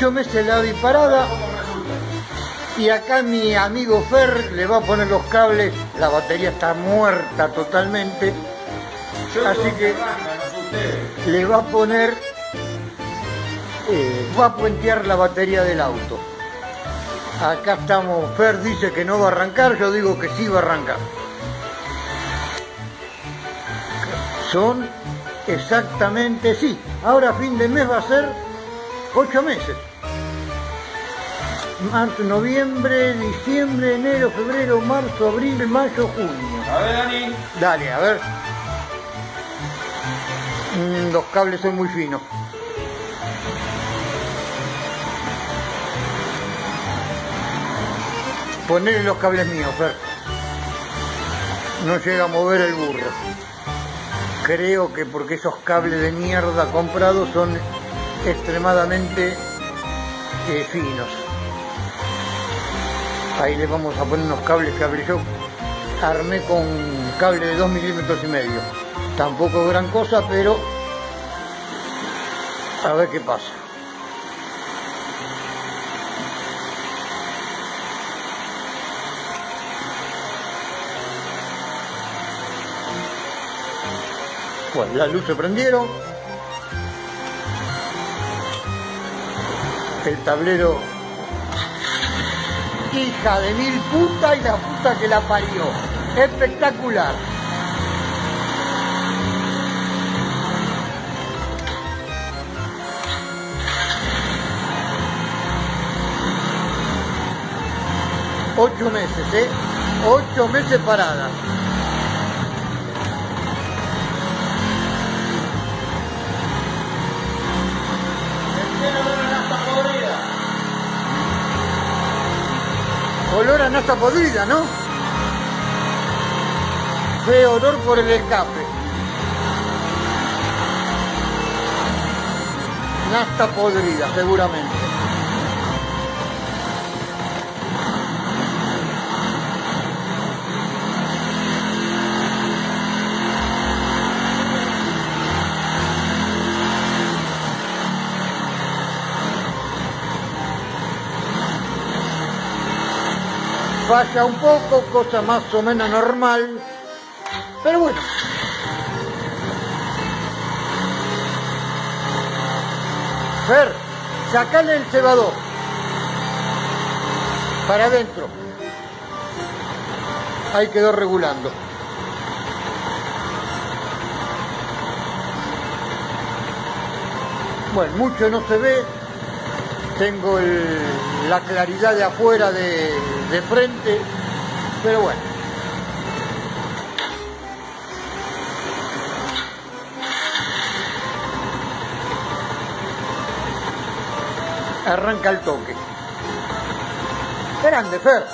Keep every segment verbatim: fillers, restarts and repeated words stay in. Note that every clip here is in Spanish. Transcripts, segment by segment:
ocho meses la vi parada. Y acá mi amigo Fer le va a poner los cables, la batería está muerta totalmente, así que le va a poner, eh, va a puentear la batería del auto. Acá estamos, Fer dice que no va a arrancar, yo digo que sí va a arrancar. Son exactamente, sí, ahora a fin de mes va a ser ocho meses. Marzo, noviembre, diciembre, enero, febrero, marzo, abril, mayo, junio. A ver, Dani. Dale, a ver. Mm, los cables son muy finos. Ponele los cables míos, Fer. No llega a mover el burro. Creo que porque esos cables de mierda comprados son extremadamente eh, finos. Ahí le vamos a poner unos cables que abrí yo. Armé con cable de dos milímetros y medio. Tampoco gran cosa, pero a ver qué pasa. Bueno, las luces prendieron. El tablero, hija de mil puta y la puta que la parió. Espectacular. Ocho meses, ¿eh? Ocho meses parada. Olor a nafta podrida, ¿no? Feo olor por el escape. Nafta podrida, seguramente. Falla un poco, cosa más o menos normal, pero bueno. Fer, sacale el cebador para adentro. Ahí quedó regulando. Bueno, mucho no se ve. Tengo el, la claridad de afuera de, de frente, pero bueno. Arranca el toque. Grande, Fer.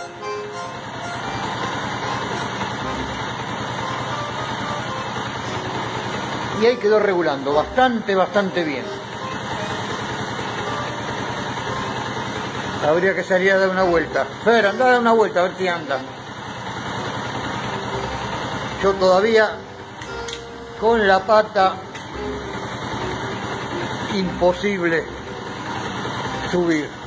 Y ahí quedó regulando, bastante, bastante bien. Habría que salir a dar una vuelta. Fer, anda a dar una vuelta a ver si anda. Yo todavía con la pata imposible subir.